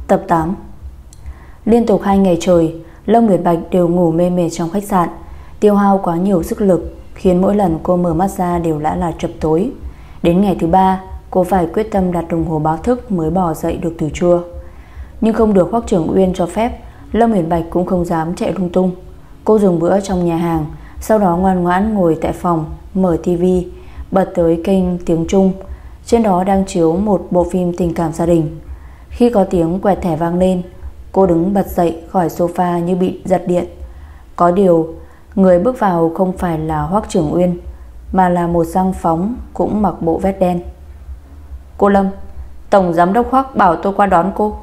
Tập 8. Liên tục 2 ngày trời, Lâm Uyển Bạch đều ngủ mê mệt trong khách sạn, tiêu hao quá nhiều sức lực, khiến mỗi lần cô mở mắt ra đều đã là chập tối. Đến ngày thứ 3, cô phải quyết tâm đặt đồng hồ báo thức mới bò dậy được từ trưa. Nhưng không được Hoắc Trường Uyên cho phép, Lâm Uyển Bạch cũng không dám chạy lung tung. Cô dùng bữa trong nhà hàng, sau đó ngoan ngoãn ngồi tại phòng, mở tivi, bật tới kênh tiếng Trung. Trên đó đang chiếu một bộ phim tình cảm gia đình. Khi có tiếng quẹt thẻ vang lên, cô đứng bật dậy khỏi sofa như bị giật điện. Có điều, người bước vào không phải là Hoắc Trường Uyên, mà là một giang phóng cũng mặc bộ vest đen. Cô Lâm, Tổng Giám đốc Hoắc bảo tôi qua đón cô.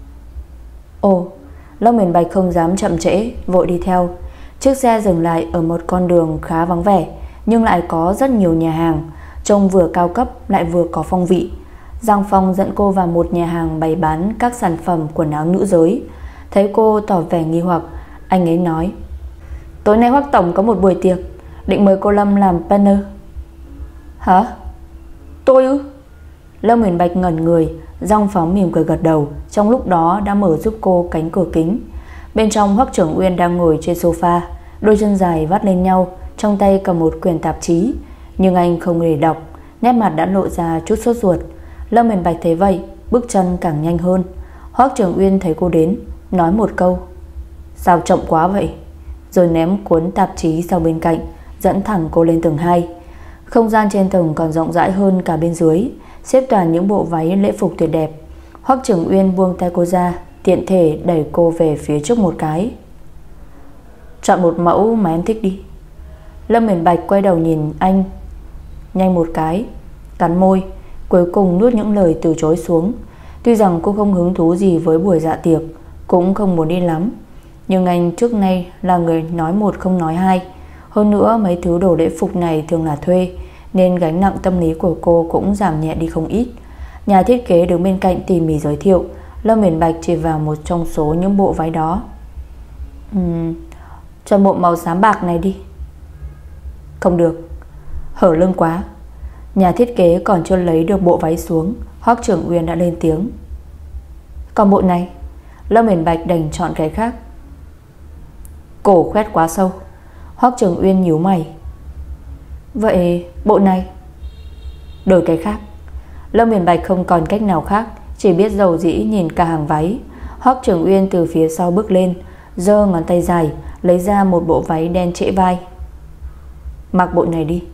Ồ, Lâm Uyển Bạch không dám chậm trễ, vội đi theo. Chiếc xe dừng lại ở một con đường khá vắng vẻ, nhưng lại có rất nhiều nhà hàng, trông vừa cao cấp lại vừa có phong vị. Giang Phong dẫn cô vào một nhà hàng bày bán các sản phẩm quần áo nữ giới. Thấy cô tỏ vẻ nghi hoặc, anh ấy nói: tối nay Hoắc Tổng có một buổi tiệc, định mời cô Lâm làm partner. Hả? Tôi ư? Lâm Uyển Bạch ngẩn người. Giang Phong mỉm cười gật đầu, trong lúc đó đã mở giúp cô cánh cửa kính. Bên trong, Hoắc Trường Uyên đang ngồi trên sofa, đôi chân dài vắt lên nhau, trong tay cầm một quyển tạp chí, nhưng anh không để đọc, nét mặt đã lộ ra chút sốt ruột. Lâm Uyển Bạch thấy vậy, bước chân càng nhanh hơn. Hoắc Trường Uyên thấy cô đến, nói một câu: sao chậm quá vậy, rồi ném cuốn tạp chí sang bên cạnh, dẫn thẳng cô lên tầng 2. Không gian trên tầng còn rộng rãi hơn cả bên dưới, xếp toàn những bộ váy lễ phục tuyệt đẹp. Hoắc Trường Uyên buông tay cô ra, tiện thể đẩy cô về phía trước một cái. Chọn một mẫu mà em thích đi. Lâm Uyển Bạch quay đầu nhìn anh nhanh một cái, cắn môi, cuối cùng nuốt những lời từ chối xuống. Tuy rằng cô không hứng thú gì với buổi dạ tiệc, cũng không muốn đi lắm, nhưng anh trước nay là người nói một không nói hai. Hơn nữa mấy thứ đồ lễ phục này thường là thuê, nên gánh nặng tâm lý của cô cũng giảm nhẹ đi không ít. Nhà thiết kế đứng bên cạnh tỉ mỉ giới thiệu. Lâm Uyển Bạch chỉ vào một trong số những bộ váy đó. Cho bộ màu xám bạc này đi. Không được, hở lưng quá. Nhà thiết kế còn chưa lấy được bộ váy xuống, Hoắc Trường Uyên đã lên tiếng. Còn bộ này, Lâm Uyển Bạch đành chọn cái khác. Cổ khoét quá sâu. Hoắc Trường Uyên nhíu mày. Vậy bộ này? Đổi cái khác. Lâm Uyển Bạch không còn cách nào khác, chỉ biết dầu dĩ nhìn cả hàng váy. Hoắc Trường Uyên từ phía sau bước lên, giơ ngón tay dài lấy ra một bộ váy đen trễ vai. Mặc bộ này đi.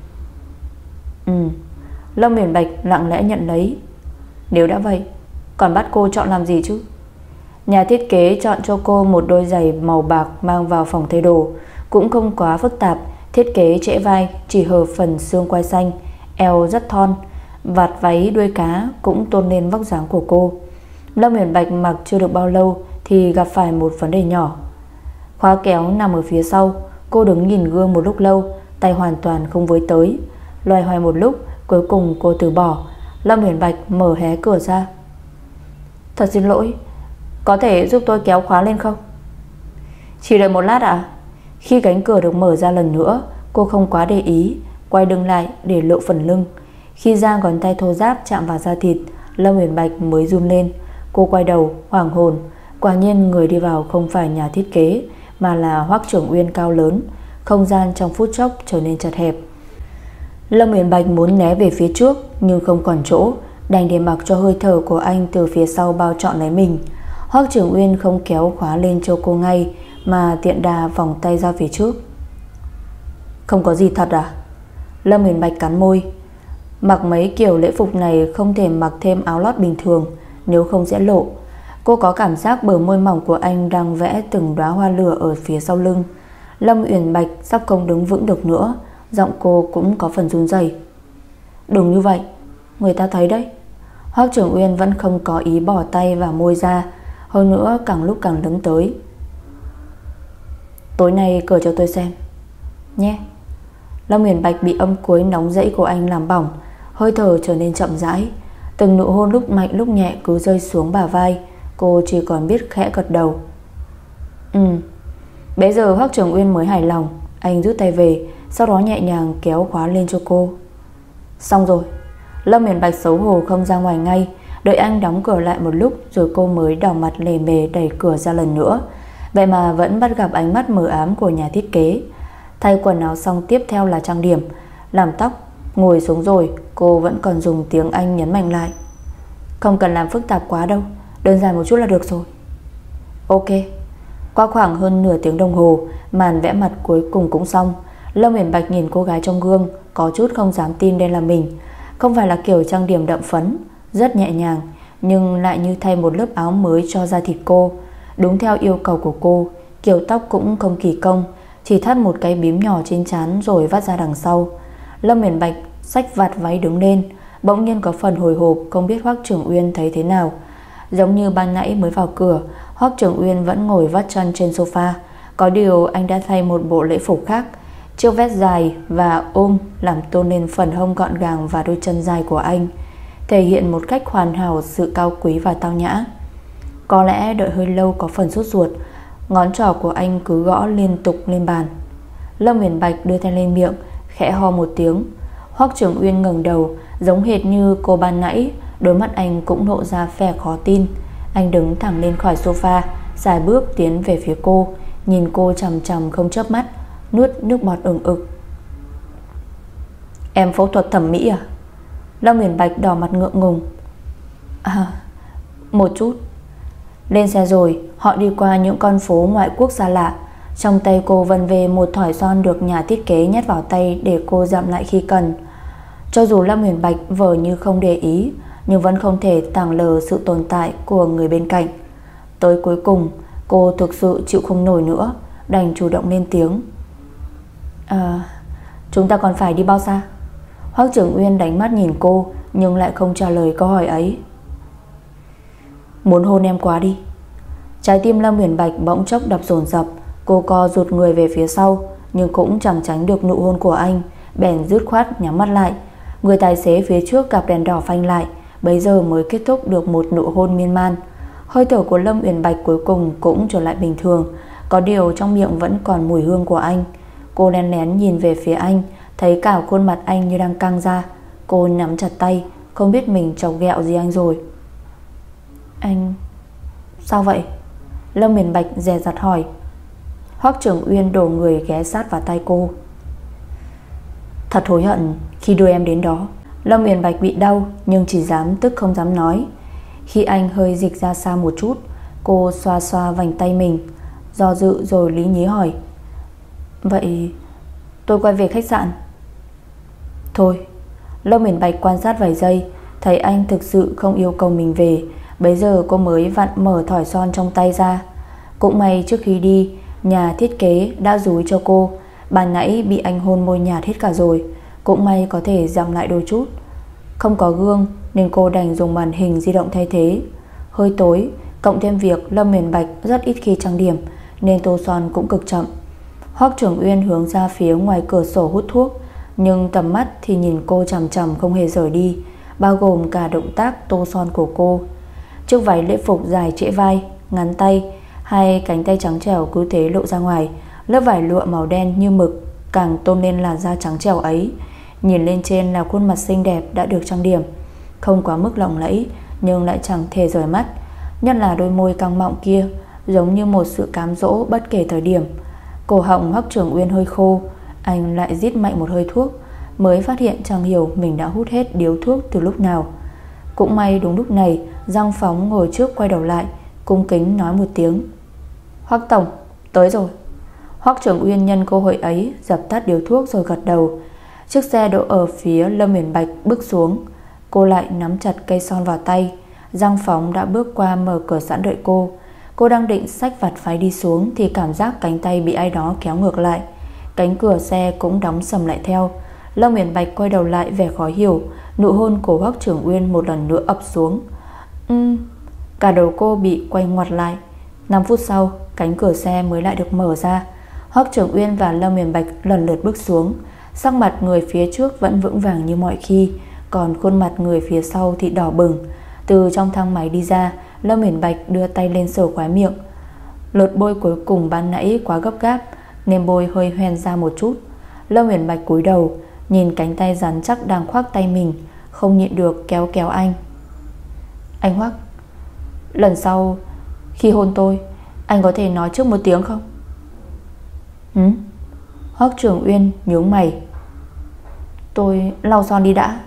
Lâm Uyển Bạch lặng lẽ nhận lấy. Nếu đã vậy, còn bắt cô chọn làm gì chứ? Nhà thiết kế chọn cho cô một đôi giày màu bạc mang vào phòng thay đồ, cũng không quá phức tạp. Thiết kế trễ vai, chỉ hở phần xương quai xanh, eo rất thon, vạt váy đuôi cá cũng tôn lên vóc dáng của cô. Lâm Uyển Bạch mặc chưa được bao lâu thì gặp phải một vấn đề nhỏ. Khóa kéo nằm ở phía sau. Cô đứng nhìn gương một lúc lâu, tay hoàn toàn không với tới. Loay hoay một lúc, cuối cùng cô từ bỏ. Lâm Uyển Bạch mở hé cửa ra. Thật xin lỗi, có thể giúp tôi kéo khóa lên không? Chỉ đợi một lát ạ. Khi cánh cửa được mở ra lần nữa, cô không quá để ý, quay lưng lại để lộ phần lưng. Khi da ngón tay thô ráp chạm vào da thịt, Lâm Uyển Bạch mới run lên. Cô quay đầu, hoảng hồn. Quả nhiên người đi vào không phải nhà thiết kế, mà là Hoắc Trường Uyên cao lớn. Không gian trong phút chốc trở nên chật hẹp. Lâm Uyển Bạch muốn né về phía trước, nhưng không còn chỗ, đành để mặc cho hơi thở của anh từ phía sau bao trọn lấy mình. Hoắc Trường Uyên không kéo khóa lên cho cô ngay, mà tiện đà vòng tay ra phía trước. Không có gì thật à? Lâm Uyển Bạch cắn môi. Mặc mấy kiểu lễ phục này không thể mặc thêm áo lót bình thường, nếu không sẽ lộ. Cô có cảm giác bờ môi mỏng của anh đang vẽ từng đóa hoa lửa ở phía sau lưng. Lâm Uyển Bạch sắp không đứng vững được nữa, giọng cô cũng có phần run rẩy. Đừng như vậy, người ta thấy đấy. Hoắc Trường Uyên vẫn không có ý bỏ tay vào môi ra, hơn nữa càng lúc càng lấn tới. Tối nay cởi cho tôi xem nhé. Lâm Uyển Bạch bị âm cuối nóng rẫy của anh làm bỏng, hơi thở trở nên chậm rãi. Từng nụ hôn lúc mạnh lúc nhẹ cứ rơi xuống bả vai. Cô chỉ còn biết khẽ gật đầu. Bây giờ Hoắc Trường Uyên mới hài lòng. Anh rút tay về, sau đó nhẹ nhàng kéo khóa lên cho cô. Xong rồi. Lâm Uyển Bạch xấu hổ không ra ngoài ngay, Đợi anh đóng cửa lại một lúc rồi cô mới đỏ mặt lề mề đẩy cửa ra lần nữa. Vậy mà vẫn bắt gặp ánh mắt mờ ám của nhà thiết kế. Thay quần áo xong tiếp theo là trang điểm, làm tóc. Ngồi xuống rồi cô vẫn còn dùng tiếng Anh nhấn mạnh lại: không cần làm phức tạp quá đâu, đơn giản một chút là được rồi. Ok. Qua khoảng hơn nửa tiếng đồng hồ, màn vẽ mặt cuối cùng cũng xong. Lâm Uyển Bạch nhìn cô gái trong gương, có chút không dám tin đây là mình. Không phải là kiểu trang điểm đậm phấn, rất nhẹ nhàng, nhưng lại như thay một lớp áo mới cho da thịt cô. Đúng theo yêu cầu của cô, kiểu tóc cũng không kỳ công, chỉ thắt một cái bím nhỏ trên trán rồi vắt ra đằng sau. Lâm Uyển Bạch xách vạt váy đứng lên, bỗng nhiên có phần hồi hộp, không biết Hoắc Trường Uyên thấy thế nào. Giống như ban nãy mới vào cửa, Hoắc Trường Uyên vẫn ngồi vắt chân trên sofa. Có điều anh đã thay một bộ lễ phục khác, chiếc vest dài và ôm làm tôn lên phần hông gọn gàng và đôi chân dài của anh, thể hiện một cách hoàn hảo sự cao quý và tao nhã. Có lẽ đợi hơi lâu có phần sốt ruột, ngón trỏ của anh cứ gõ liên tục lên bàn. Lâm Uyển Bạch đưa tay lên miệng, khẽ ho một tiếng. Hoắc Trường Uyên ngẩng đầu, giống hệt như cô ban nãy, đôi mắt anh cũng lộ ra vẻ khó tin. Anh đứng thẳng lên khỏi sofa, sải bước tiến về phía cô, nhìn cô chằm chằm không chớp mắt, nuốt nước bọt ừng ực. Em phẫu thuật thẩm mỹ à? Lâm Uyển Bạch đỏ mặt ngượng ngùng. Một chút. Lên xe rồi, họ đi qua những con phố ngoại quốc xa lạ. Trong tay cô vân về một thỏi son được nhà thiết kế nhét vào tay để cô dặm lại khi cần. Cho dù Lâm Uyển Bạch vờ như không để ý, nhưng vẫn không thể tàng lờ sự tồn tại của người bên cạnh. Tới cuối cùng, cô thực sự chịu không nổi nữa, đành chủ động lên tiếng. Chúng ta còn phải đi bao xa? Hoắc Trường Uyên đánh mắt nhìn cô, nhưng lại không trả lời câu hỏi ấy. Muốn hôn em quá đi. Trái tim Lâm Uyển Bạch bỗng chốc đập dồn dập. Cô co rụt người về phía sau, nhưng cũng chẳng tránh được nụ hôn của anh, bèn dứt khoát nhắm mắt lại. Người tài xế phía trước gặp đèn đỏ phanh lại, bấy giờ mới kết thúc được một nụ hôn miên man. Hơi thở của Lâm Uyển Bạch cuối cùng cũng trở lại bình thường, có điều trong miệng vẫn còn mùi hương của anh. Cô lén lén nhìn về phía anh, thấy cả khuôn mặt anh như đang căng ra. Cô nắm chặt tay, không biết mình chọc ghẹo gì anh rồi. Anh... sao vậy? Lâm Uyển Bạch dè dặt hỏi. Hoắc Trường Uyên đổ người ghé sát vào tay cô. Thật hối hận khi đưa em đến đó. Lâm Uyển Bạch bị đau nhưng chỉ dám tức không dám nói. Khi anh hơi dịch ra xa một chút, cô xoa xoa vành tay mình, do dự rồi lý nhí hỏi. Vậy tôi quay về khách sạn? Thôi. Lâm Uyển Bạch quan sát vài giây, thấy anh thực sự không yêu cầu mình về, bấy giờ cô mới vặn mở thỏi son trong tay ra. Cũng may trước khi đi, nhà thiết kế đã dúi cho cô. Ban nãy bị anh hôn môi nhạt hết cả rồi, cũng may có thể dặm lại đôi chút. Không có gương nên cô đành dùng màn hình di động thay thế. Hơi tối, cộng thêm việc Lâm Uyển Bạch rất ít khi trang điểm nên tô son cũng cực chậm. Hoắc Trường Uyên hướng ra phía ngoài cửa sổ hút thuốc, nhưng tầm mắt thì nhìn cô chằm chằm không hề rời đi, bao gồm cả động tác tô son của cô. Chiếc váy lễ phục dài trễ vai, ngắn tay, hai cánh tay trắng trẻo cứ thế lộ ra ngoài. Lớp vải lụa màu đen như mực càng tôn lên làn da trắng trẻo ấy. Nhìn lên trên là khuôn mặt xinh đẹp đã được trang điểm, không quá mức lộng lẫy nhưng lại chẳng thể rời mắt. Nhất là đôi môi căng mọng kia, giống như một sự cám dỗ bất kể thời điểm. Cổ họng Hoắc Trường Uyên hơi khô, anh lại rít mạnh một hơi thuốc, mới phát hiện chẳng hiểu mình đã hút hết điếu thuốc từ lúc nào. Cũng may đúng lúc này, Giang Phóng ngồi trước quay đầu lại, cung kính nói một tiếng. Hoắc tổng, tới rồi. Hoắc Trường Uyên nhân cơ hội ấy dập tắt điếu thuốc rồi gật đầu. Chiếc xe đỗ ở phía Lâm Uyển Bạch bước xuống. Cô lại nắm chặt cây son vào tay. Giang Phóng đã bước qua mở cửa sẵn đợi cô. Cô đang định xách vạt váy đi xuống thì cảm giác cánh tay bị ai đó kéo ngược lại. Cánh cửa xe cũng đóng sầm lại theo. Lâm Uyển Bạch quay đầu lại vẻ khó hiểu. Nụ hôn của Hoắc Trường Uyên một lần nữa ập xuống. Cả đầu cô bị quay ngoặt lại. 5 phút sau, cánh cửa xe mới lại được mở ra. Hoắc Trường Uyên và Lâm Uyển Bạch lần lượt bước xuống. Sắc mặt người phía trước vẫn vững vàng như mọi khi, còn khuôn mặt người phía sau thì đỏ bừng. Từ trong thang máy đi ra, Lâm Uyển Bạch đưa tay lên sờ khóe miệng. Lột bôi cuối cùng ban nãy quá gấp gáp nên bôi hơi hoen ra một chút. Lâm Uyển Bạch cúi đầu nhìn cánh tay rắn chắc đang khoác tay mình, không nhịn được kéo kéo anh. Anh Hoắc, lần sau khi hôn tôi, anh có thể nói trước một tiếng không? Hoắc Trường Uyên nhướng mày. Tôi lau son đi đã.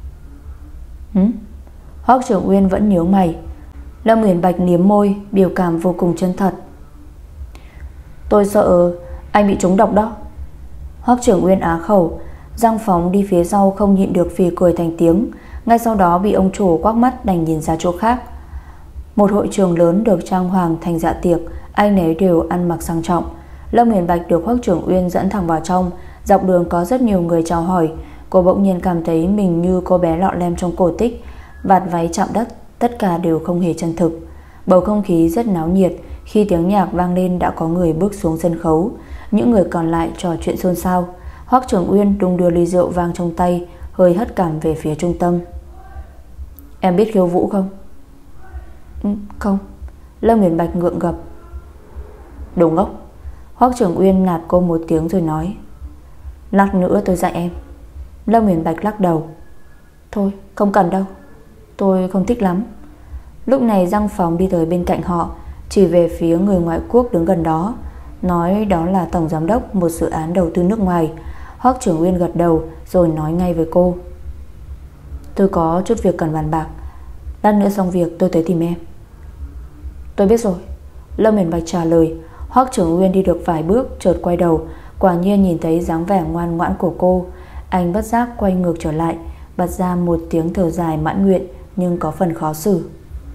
Hoắc Trường Uyên vẫn nhướng mày. Lâm Uyển Bạch liếm môi, biểu cảm vô cùng chân thật. Tôi sợ anh bị trúng độc đó. Hoắc Trường Uyên á khẩu. Giang Phóng đi phía sau không nhịn được phì cười thành tiếng. Ngay sau đó bị ông chủ quắc mắt đành nhìn ra chỗ khác. Một hội trường lớn được trang hoàng thành dạ tiệc, anh ấy đều ăn mặc sang trọng. Lâm Uyển Bạch được Hoắc Trường Uyên dẫn thẳng vào trong. Dọc đường có rất nhiều người chào hỏi. Cô bỗng nhiên cảm thấy mình như cô bé lọ lem trong cổ tích, vạt váy chạm đất, tất cả đều không hề chân thực. Bầu không khí rất náo nhiệt. Khi tiếng nhạc vang lên đã có người bước xuống sân khấu. Những người còn lại trò chuyện xôn xao. Hoắc Trường Uyên đung đưa ly rượu vang trong tay, hơi hất cằm về phía trung tâm. Em biết khiêu vũ không? Không. Lâm Uyển Bạch ngượng ngập. Đồ ngốc. Hoắc Trường Uyên nạt cô một tiếng rồi nói, lát nữa tôi dạy em. Lâm Uyển Bạch lắc đầu. Thôi không cần đâu, tôi không thích lắm. Lúc này Giang Phóng đi tới bên cạnh họ, chỉ về phía người ngoại quốc đứng gần đó, nói đó là tổng giám đốc một dự án đầu tư nước ngoài. Hoắc Trường Uyên gật đầu rồi nói ngay với cô, tôi có chút việc cần bàn bạc, lát nữa xong việc tôi tới tìm em. Tôi biết rồi. Lâm Uyển Bạch trả lời. Hoắc Trường Uyên đi được vài bước chợt quay đầu, quả nhiên nhìn thấy dáng vẻ ngoan ngoãn của cô. Anh bất giác quay ngược trở lại, bật ra một tiếng thở dài mãn nguyện nhưng có phần khó xử.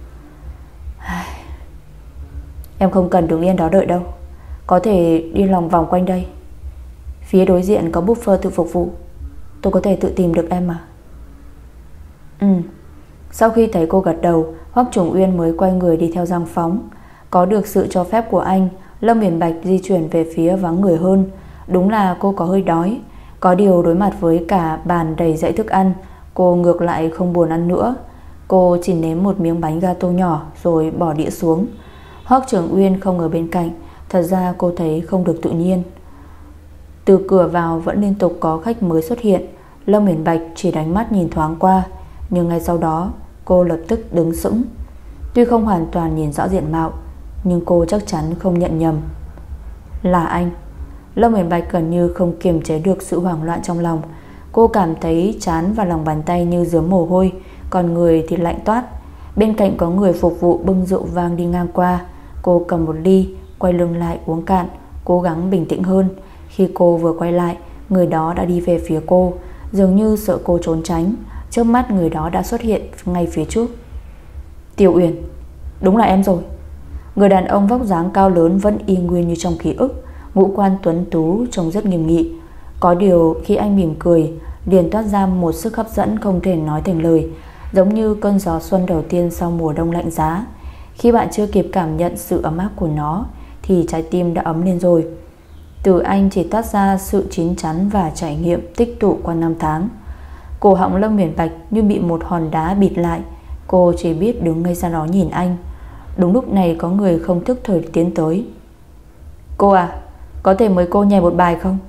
Em không cần đứng yên đó đợi đâu, có thể đi lòng vòng quanh đây. Phía đối diện có buffet tự phục vụ, tôi có thể tự tìm được em mà. Sau khi thấy cô gật đầu, Hoắc Trường Uyên mới quay người đi theo Giang Phóng. Có được sự cho phép của anh, Lâm Uyển Bạch di chuyển về phía vắng người hơn. Đúng là cô có hơi đói. Có điều đối mặt với cả bàn đầy dãy thức ăn, cô ngược lại không buồn ăn nữa. Cô chỉ nếm một miếng bánh gato nhỏ rồi bỏ đĩa xuống. Hoắc Trường Uyên không ở bên cạnh. Thật ra cô thấy không được tự nhiên. Từ cửa vào vẫn liên tục có khách mới xuất hiện. Lâm Uyển Bạch chỉ đánh mắt nhìn thoáng qua, nhưng ngay sau đó cô lập tức đứng sững. Tuy không hoàn toàn nhìn rõ diện mạo, nhưng cô chắc chắn không nhận nhầm. Là anh. Lâm Uyển Bạch gần như không kiềm chế được sự hoảng loạn trong lòng. Cô cảm thấy trán và lòng bàn tay như rớm mồ hôi, còn người thì lạnh toát. Bên cạnh có người phục vụ bưng rượu vang đi ngang qua. Cô cầm một ly, quay lưng lại uống cạn, cố gắng bình tĩnh hơn. Khi cô vừa quay lại, người đó đã đi về phía cô, dường như sợ cô trốn tránh. Trước mắt người đó đã xuất hiện ngay phía trước. Tiểu Uyển, đúng là em rồi. Người đàn ông vóc dáng cao lớn vẫn y nguyên như trong ký ức, ngũ quan tuấn tú trông rất nghiêm nghị. Có điều khi anh mỉm cười, liền toát ra một sức hấp dẫn không thể nói thành lời, giống như cơn gió xuân đầu tiên sau mùa đông lạnh giá. Khi bạn chưa kịp cảm nhận sự ấm áp của nó thì trái tim đã ấm lên rồi. Từ anh chỉ toát ra sự chín chắn và trải nghiệm tích tụ qua năm tháng. Cổ họng Lâm Uyển Bạch như bị một hòn đá bịt lại. Cô chỉ biết đứng ngây ra đó nhìn anh. Đúng lúc này có người không thức thời tiến tới. Cô à, có thể mời cô nhảy một bài không?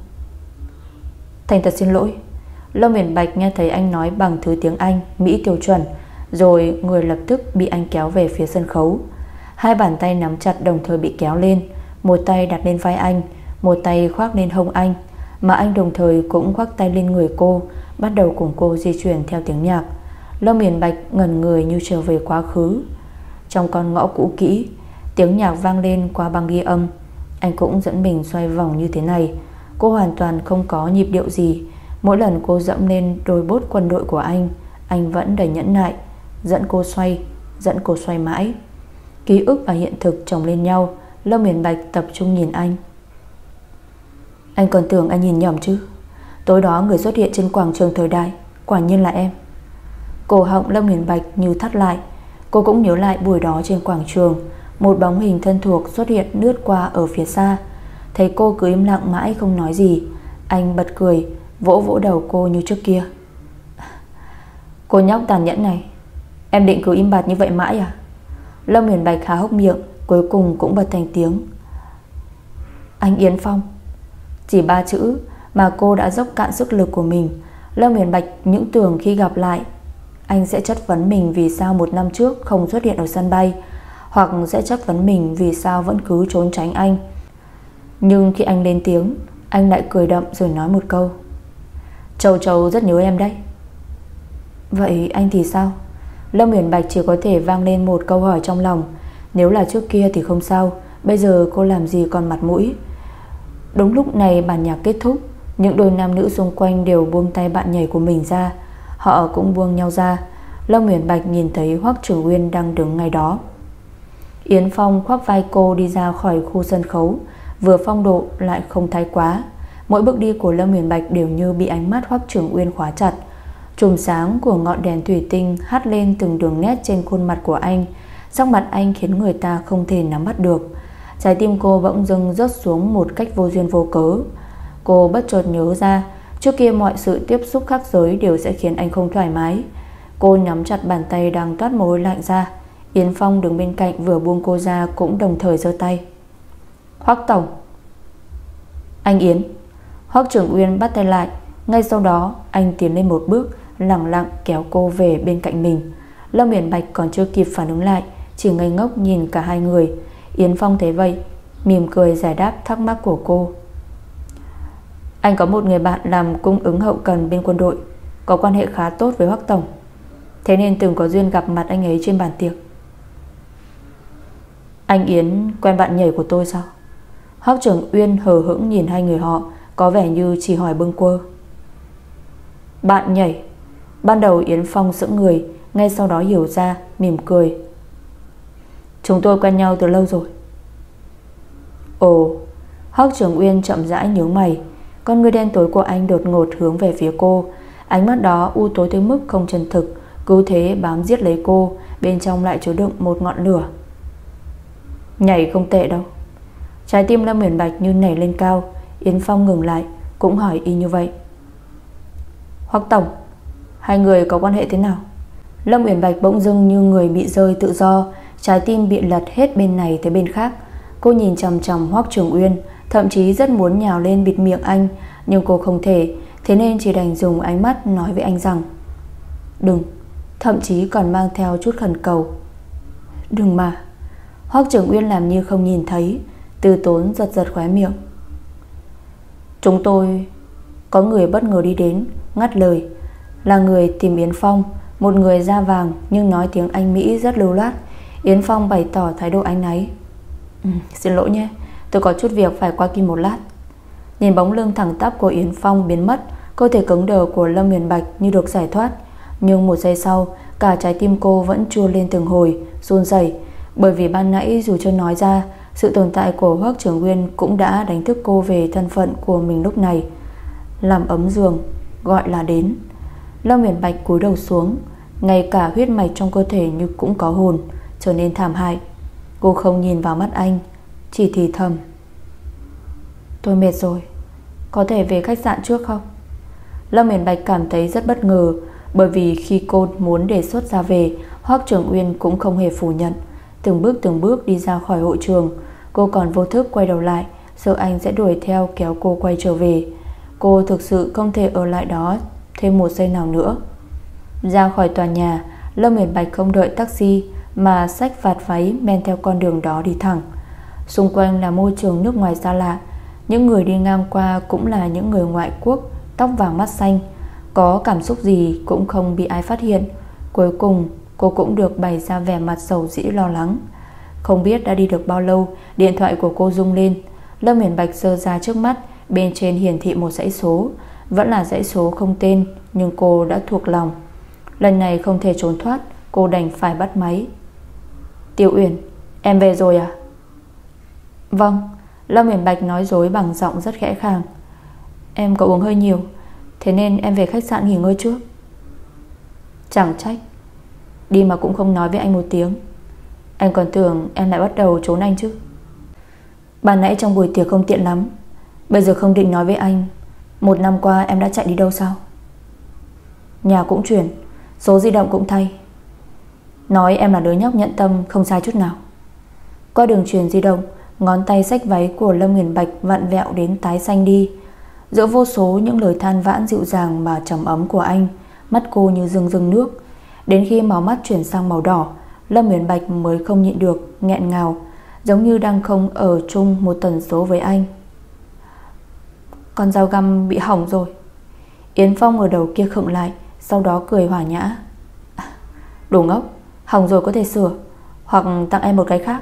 Thành thật xin lỗi. Lâm Uyển Bạch nghe thấy anh nói bằng thứ tiếng Anh Mỹ tiêu chuẩn, rồi người lập tức bị anh kéo về phía sân khấu. Hai bàn tay nắm chặt đồng thời bị kéo lên. Một tay đặt lên vai anh, một tay khoác lên hông anh, mà anh đồng thời cũng khoác tay lên người cô, bắt đầu cùng cô di chuyển theo tiếng nhạc. Lâm Uyển Bạch ngẩn người như trở về quá khứ. Trong con ngõ cũ kỹ, tiếng nhạc vang lên qua băng ghi âm. Anh cũng dẫn mình xoay vòng như thế này. Cô hoàn toàn không có nhịp điệu gì. Mỗi lần cô dẫm lên đôi bốt quân đội của anh vẫn đầy nhẫn nại, dẫn cô xoay mãi. Ký ức và hiện thực chồng lên nhau. Lâm Uyển Bạch tập trung nhìn anh. Anh còn tưởng anh nhìn nhầm chứ? Tối đó người xuất hiện trên quảng trường thời đại quả nhiên là em. Cổ họng Lâm Uyển Bạch như thắt lại. Cô cũng nhớ lại buổi đó trên quảng trường. Một bóng hình thân thuộc xuất hiện lướt qua ở phía xa. Thấy cô cứ im lặng mãi không nói gì, anh bật cười, vỗ vỗ đầu cô như trước kia. Cô nhóc tàn nhẫn này, em định cứ im bặt như vậy mãi à? Lâm Uyển Bạch há hốc miệng, cuối cùng cũng bật thành tiếng. Anh Yến Phong. Chỉ 3 chữ mà cô đã dốc cạn sức lực của mình. Lâm Uyển Bạch những tưởng khi gặp lại anh sẽ chất vấn mình vì sao một năm trước không xuất hiện ở sân bay, hoặc sẽ chất vấn mình vì sao vẫn cứ trốn tránh anh. Nhưng khi anh lên tiếng, anh lại cười đậm rồi nói một câu: Châu Châu rất nhớ em đấy. Vậy anh thì sao? Lâm Uyển Bạch chỉ có thể vang lên một câu hỏi trong lòng. Nếu là trước kia thì không sao, bây giờ cô làm gì còn mặt mũi. Đúng lúc này bản nhạc kết thúc, những đôi nam nữ xung quanh đều buông tay bạn nhảy của mình ra. Họ cũng buông nhau ra. Lâm Uyển Bạch nhìn thấy Hoắc Trường Uyên đang đứng ngay đó. Yến Phong khoác vai cô đi ra khỏi khu sân khấu, vừa phong độ lại không thái quá. Mỗi bước đi của Lâm Uyển Bạch đều như bị ánh mắt Hoắc Trường Uyên khóa chặt. Chùm sáng của ngọn đèn thủy tinh hắt lên từng đường nét trên khuôn mặt của anh. Sắc mặt anh khiến người ta không thể nắm bắt được. Trái tim cô bỗng dưng rớt xuống một cách vô duyên vô cớ. Cô bất chợt nhớ ra, trước kia mọi sự tiếp xúc khác giới đều sẽ khiến anh không thoải mái. Cô nắm chặt bàn tay đang toát mồ hôi lạnh ra. Yến Phong đứng bên cạnh vừa buông cô ra cũng đồng thời giơ tay. Hoắc tổng. Anh Yến. Hoắc Trường Uyên bắt tay lại. Ngay sau đó anh tiến lên một bước, lẳng lặng kéo cô về bên cạnh mình. Lâm Uyển Bạch còn chưa kịp phản ứng lại, chỉ ngây ngốc nhìn cả hai người. Yến Phong thấy vậy, mỉm cười giải đáp thắc mắc của cô. Anh có một người bạn làm cung ứng hậu cần bên quân đội, có quan hệ khá tốt với Hoắc tổng, thế nên từng có duyên gặp mặt anh ấy trên bàn tiệc. Anh Yến quen bạn nhảy của tôi sao? Hoắc Trường Uyên hờ hững nhìn hai người họ, có vẻ như chỉ hỏi bâng quơ. Bạn nhảy? Ban đầu Yến Phong sững người, ngay sau đó hiểu ra, mỉm cười. Chúng tôi quen nhau từ lâu rồi. Ồ. Hoắc Trường Uyên chậm rãi nhướng mày. Con ngươi đen tối của anh đột ngột hướng về phía cô. Ánh mắt đó u tối tới mức không chân thực, cứ thế bám giết lấy cô, bên trong lại chứa đựng một ngọn lửa. Nhảy không tệ đâu. Trái tim Lâm Uyển Bạch như nảy lên cao. Yến Phong ngừng lại, cũng hỏi y như vậy. Hoắc tổng, hai người có quan hệ thế nào? Lâm Uyển Bạch bỗng dưng như người bị rơi tự do, trái tim bị lật hết bên này tới bên khác. Cô nhìn chằm chằm Hoắc Trường Uyên, thậm chí rất muốn nhào lên bịt miệng anh, nhưng cô không thể, thế nên chỉ đành dùng ánh mắt nói với anh rằng đừng, thậm chí còn mang theo chút khẩn cầu. Đừng mà. Hoắc Trường Uyên làm như không nhìn thấy, từ tốn giật giật khóe miệng. Chúng tôi có người bất ngờ đi đến, ngắt lời. Là người tìm Yến Phong, một người da vàng nhưng nói tiếng Anh Mỹ rất lưu loát. Yến Phong bày tỏ thái độ áy náy. Xin lỗi nhé, tôi có chút việc phải qua kia một lát. Nhìn bóng lưng thẳng tắp của Yến Phong biến mất, cơ thể cứng đờ của Lâm Uyển Bạch như được giải thoát. Nhưng một giây sau, cả trái tim cô vẫn chua lên từng hồi, run rẩy. Bởi vì ban nãy dù chưa nói ra, sự tồn tại của Hoắc Trường Uyên cũng đã đánh thức cô về thân phận của mình lúc này. Làm ấm giường, gọi là đến. Lâm Uyển Bạch cúi đầu xuống, ngay cả huyết mạch trong cơ thể như cũng có hồn, trở nên thảm hại. Cô không nhìn vào mắt anh, chỉ thì thầm. Tôi mệt rồi, có thể về khách sạn trước không? Lâm Uyển Bạch cảm thấy rất bất ngờ, bởi vì khi cô muốn đề xuất ra về, Hoắc Trường Uyên cũng không hề phủ nhận. Từng bước đi ra khỏi hội trường. Cô còn vô thức quay đầu lại, sợ anh sẽ đuổi theo kéo cô quay trở về. Cô thực sự không thể ở lại đó thêm một giây nào nữa. Ra khỏi tòa nhà, Lâm Uyển Bạch không đợi taxi mà xách vạt váy men theo con đường đó đi thẳng. Xung quanh là môi trường nước ngoài xa lạ. Những người đi ngang qua cũng là những người ngoại quốc, tóc vàng mắt xanh. Có cảm xúc gì cũng không bị ai phát hiện. Cuối cùng cô cũng được bày ra vẻ mặt sầu dĩ lo lắng. Không biết đã đi được bao lâu, điện thoại của cô rung lên. Lâm Uyển Bạch giơ ra trước mắt, bên trên hiển thị một dãy số. Vẫn là dãy số không tên, nhưng cô đã thuộc lòng. Lần này không thể trốn thoát, cô đành phải bắt máy. Tiểu Uyển, em về rồi à? Vâng. Lâm Uyển Bạch nói dối bằng giọng rất khẽ khàng. Em có uống hơi nhiều, thế nên em về khách sạn nghỉ ngơi trước. Chẳng trách, đi mà cũng không nói với anh một tiếng. Anh còn tưởng em lại bắt đầu trốn anh chứ. Ban nãy trong buổi tiệc không tiện lắm, bây giờ không định nói với anh một năm qua em đã chạy đi đâu sao? Nhà cũng chuyển, số di động cũng thay. Nói em là đứa nhóc nhẫn tâm không sai chút nào. Qua đường truyền di động, ngón tay xách váy của Lâm Uyển Bạch vặn vẹo đến tái xanh đi. Giữa vô số những lời than vãn dịu dàng mà trầm ấm của anh, mắt cô như rưng rưng nước. Đến khi máu mắt chuyển sang màu đỏ, Lâm Huyền Bạch mới không nhịn được nghẹn ngào, giống như đang không ở chung một tần số với anh. Con dao găm bị hỏng rồi. Yến Phong ở đầu kia khựng lại, sau đó cười hòa nhã. Đồ ngốc, hỏng rồi có thể sửa, hoặc tặng em một cái khác.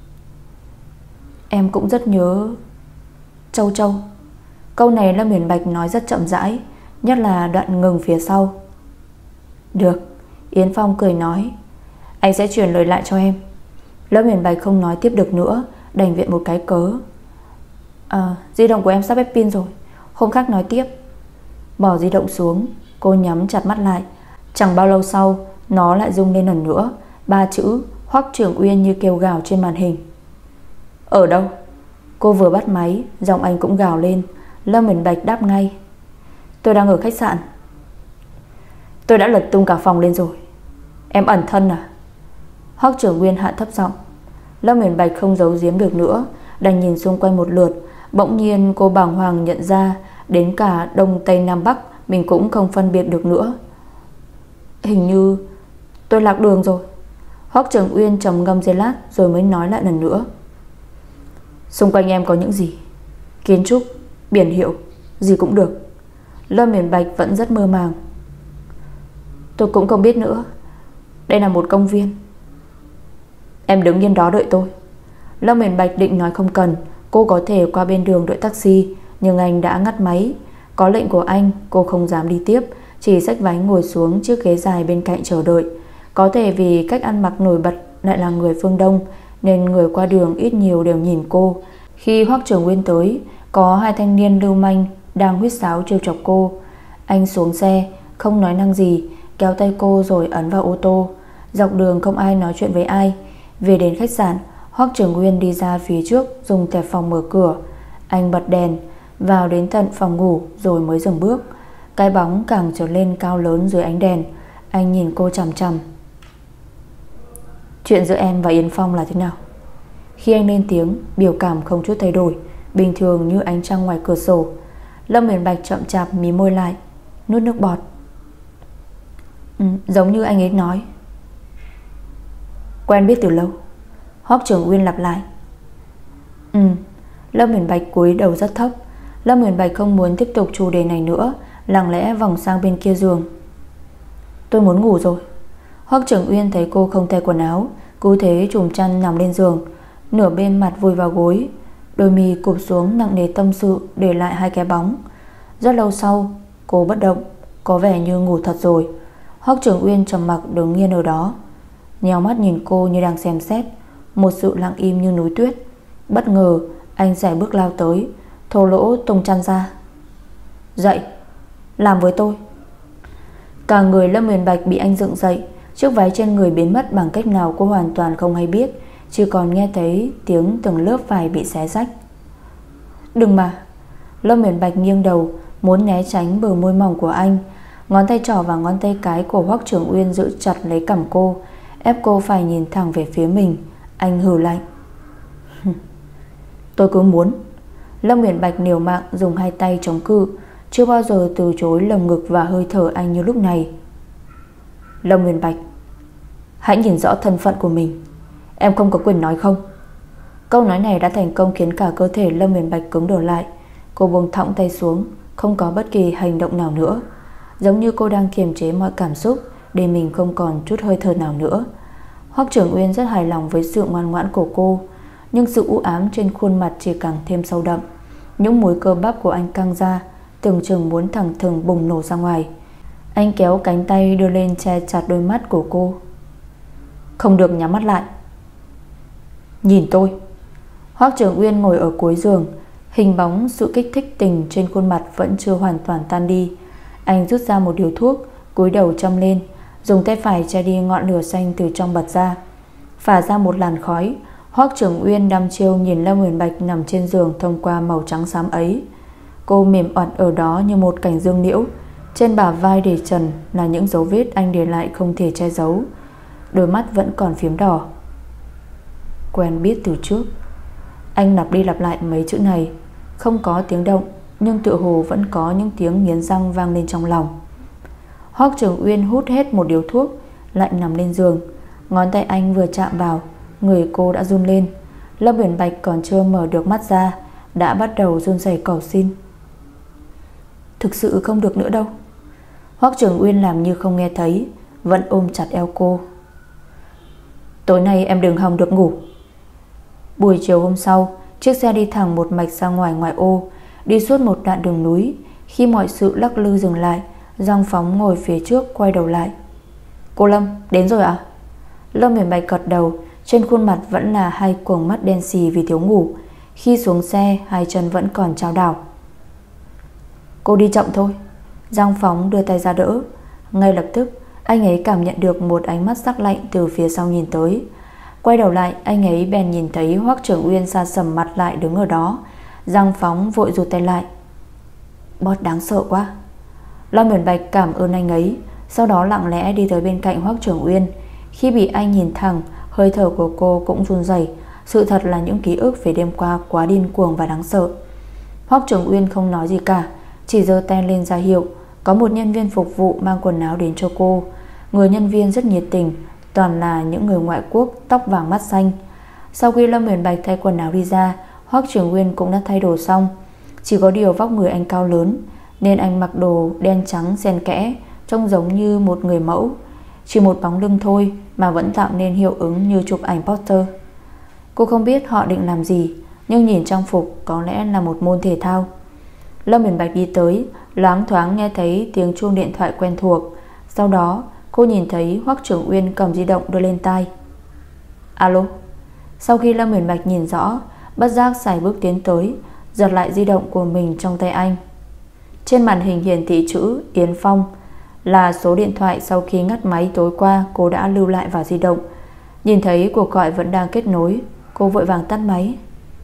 Em cũng rất nhớ Châu Châu. Câu này Lâm Huyền Bạch nói rất chậm rãi, nhất là đoạn ngừng phía sau. Được, Yến Phong cười nói, anh sẽ truyền lời lại cho em. Lâm Huyền Bạch không nói tiếp được nữa, đành viện một cái cớ. Di động của em sắp hết pin rồi, hôm khác nói tiếp. Bỏ di động xuống, cô nhắm chặt mắt lại. Chẳng bao lâu sau, nó lại rung lên lần nữa. 3 chữ Hoắc Trường Uyên như kêu gào trên màn hình. Ở đâu? Cô vừa bắt máy, giọng anh cũng gào lên. Lâm Huyền Bạch đáp ngay. Tôi đang ở khách sạn. Tôi đã lật tung cả phòng lên rồi. Em ẩn thân à? Hoắc Trường Uyên hạ thấp giọng. Lâm Huyền Bạch không giấu giếm được nữa, đành nhìn xung quanh một lượt. Bỗng nhiên cô bàng hoàng nhận ra đến cả Đông Tây Nam Bắc mình cũng không phân biệt được nữa. Hình như tôi lạc đường rồi. Hoắc Trường Uyên trầm ngâm giây lát rồi mới nói lại lần nữa. Xung quanh em có những gì? Kiến trúc, biển hiệu, gì cũng được. Lâm Huyền Bạch vẫn rất mơ màng. Tôi cũng không biết nữa. Đây là một công viên. Em đứng yên đó đợi tôi. Lâm Huyền Bạch định nói không cần, cô có thể qua bên đường đợi taxi, nhưng anh đã ngắt máy. Có lệnh của anh, cô không dám đi tiếp, chỉ xách váy ngồi xuống chiếc ghế dài bên cạnh chờ đợi. Có thể vì cách ăn mặc nổi bật lại là người phương Đông, nên người qua đường ít nhiều đều nhìn cô. Khi Hoắc Trường Uyên tới, có 2 thanh niên lưu manh đang huýt sáo trêu chọc cô. Anh xuống xe, không nói năng gì, kéo tay cô rồi ấn vào ô tô. Dọc đường không ai nói chuyện với ai. Về đến khách sạn, Hoắc Trường Uyên đi ra phía trước, dùng tẹp phòng mở cửa. Anh bật đèn, vào đến tận phòng ngủ rồi mới dừng bước. Cái bóng càng trở lên cao lớn dưới ánh đèn. Anh nhìn cô chằm chằm. Chuyện giữa em và Yến Phong là thế nào? Khi anh lên tiếng, biểu cảm không chút thay đổi, bình thường như ánh trăng ngoài cửa sổ. Lâm Huyền Bạch chậm chạp mí môi lại, nuốt nước bọt. Giống như anh ấy nói. Quen biết từ lâu. Hoắc Trường Uyên lặp lại. Lâm Huyền Bạch cúi đầu rất thấp. Lâm Huyền Bạch không muốn tiếp tục chủ đề này nữa, lặng lẽ vòng sang bên kia giường. Tôi muốn ngủ rồi. Hoắc Trường Uyên thấy cô không thay quần áo, cứ thế chùm chăn nằm lên giường, nửa bên mặt vùi vào gối, đôi mì cụp xuống nặng nề tâm sự, để lại 2 cái bóng. Rất lâu sau, cô bất động, có vẻ như ngủ thật rồi. Hoắc Trường Uyên trầm mặc đứng yên ở đó, nheo mắt nhìn cô như đang xem xét. Một sự lặng im như núi tuyết. Bất ngờ anh sải bước lao tới, thô lỗ tung chăn ra. Dậy, làm với tôi. Cả người Lâm Huyền Bạch bị anh dựng dậy. Chiếc váy trên người biến mất bằng cách nào cô hoàn toàn không hay biết, chỉ còn nghe thấy tiếng từng lớp vải bị xé rách. Đừng mà. Lâm Huyền Bạch nghiêng đầu, muốn né tránh bờ môi mỏng của anh. Ngón tay trỏ và ngón tay cái của Hoắc Trường Uyên giữ chặt lấy cằm cô, ép cô phải nhìn thẳng về phía mình. Anh hừ lạnh. Tôi cứ muốn. Lâm Huyền Bạch liều mạng dùng 2 tay chống cự, chưa bao giờ từ chối lồng ngực và hơi thở anh như lúc này. Lâm Huyền Bạch, hãy nhìn rõ thân phận của mình. Em không có quyền nói không. Câu nói này đã thành công khiến cả cơ thể Lâm Huyền Bạch cứng đờ lại. Cô buông thõng tay xuống, không có bất kỳ hành động nào nữa, giống như cô đang kiềm chế mọi cảm xúc để mình không còn chút hơi thở nào nữa. Hoắc Trường Uyên rất hài lòng với sự ngoan ngoãn của cô, nhưng sự u ám trên khuôn mặt chỉ càng thêm sâu đậm. Những múi cơ bắp của anh căng ra, tưởng chừng muốn thẳng thừng bùng nổ ra ngoài. Anh kéo cánh tay đưa lên che chặt đôi mắt của cô. Không được nhắm mắt lại. Nhìn tôi. Hoắc Trường Uyên ngồi ở cuối giường, hình bóng sự kích thích tình trên khuôn mặt vẫn chưa hoàn toàn tan đi. Anh rút ra một điếu thuốc, cúi đầu châm lên, dùng tay phải che đi ngọn lửa xanh từ trong bật ra, phả ra một làn khói. Hoắc Trường Uyên đăm chiêu nhìn Lâm Huyền Bạch nằm trên giường thông qua màu trắng xám ấy. Cô mềm oặt ở đó như một cành dương liễu. Trên bả vai để trần là những dấu vết anh để lại không thể che giấu. Đôi mắt vẫn còn phím đỏ. Quen biết từ trước. Anh lặp đi lặp lại mấy chữ này, không có tiếng động, nhưng tựa hồ vẫn có những tiếng nghiến răng vang lên trong lòng. Hoắc Trường Uyên hút hết một điếu thuốc, lại nằm lên giường. Ngón tay anh vừa chạm vào, người cô đã run lên. Lâm Uyển Bạch còn chưa mở được mắt ra đã bắt đầu run rẩy cầu xin. Thực sự không được nữa đâu. Hoắc Trường Uyên làm như không nghe thấy, vẫn ôm chặt eo cô. Tối nay em đừng hòng được ngủ. Buổi chiều hôm sau, chiếc xe đi thẳng một mạch ra ngoài ngoại ô, đi suốt một đoạn đường núi. Khi mọi sự lắc lư dừng lại, Giang Phóng ngồi phía trước quay đầu lại. Cô Lâm, đến rồi ạ? Lâm Uyển Bạch gật đầu, trên khuôn mặt vẫn là hai quầng mắt đen xì vì thiếu ngủ. Khi xuống xe, hai chân vẫn còn chao đảo. Cô đi chậm thôi. Giang Phóng đưa tay ra đỡ. Ngay lập tức, anh ấy cảm nhận được một ánh mắt sắc lạnh từ phía sau nhìn tới. Quay đầu lại, anh ấy bèn nhìn thấy Hoắc Trường Uyên sa sầm mặt lại đứng ở đó. Giang Phóng vội rụt tay lại. Boss đáng sợ quá. Lâm Uyển Bạch cảm ơn anh ấy, sau đó lặng lẽ đi tới bên cạnh Hoắc Trường Uyên. Khi bị anh nhìn thẳng, hơi thở của cô cũng run rẩy. Sự thật là những ký ức về đêm qua quá điên cuồng và đáng sợ. Hoắc Trường Uyên không nói gì cả, chỉ giơ tay lên ra hiệu. Có một nhân viên phục vụ mang quần áo đến cho cô. Người nhân viên rất nhiệt tình, toàn là những người ngoại quốc, tóc vàng mắt xanh. Sau khi Lâm Uyển Bạch thay quần áo đi ra, Hoắc Trường Uyên cũng đã thay đồ xong. Chỉ có điều vóc người anh cao lớn, nên anh mặc đồ đen trắng xen kẽ, trông giống như một người mẫu. Chỉ một bóng lưng thôi mà vẫn tạo nên hiệu ứng như chụp ảnh poster. Cô không biết họ định làm gì, nhưng nhìn trang phục có lẽ là một môn thể thao. Lâm Uyển Bạch đi tới, loáng thoáng nghe thấy tiếng chuông điện thoại quen thuộc. Sau đó cô nhìn thấy Hoắc Trường Uyên cầm di động đưa lên tai. Alo. Sau khi Lâm Uyển Bạch nhìn rõ, bất giác sải bước tiến tới, giật lại di động của mình trong tay anh. Trên màn hình hiển thị chữ Yến Phong, là số điện thoại sau khi ngắt máy tối qua cô đã lưu lại vào di động. Nhìn thấy cuộc gọi vẫn đang kết nối, cô vội vàng tắt máy.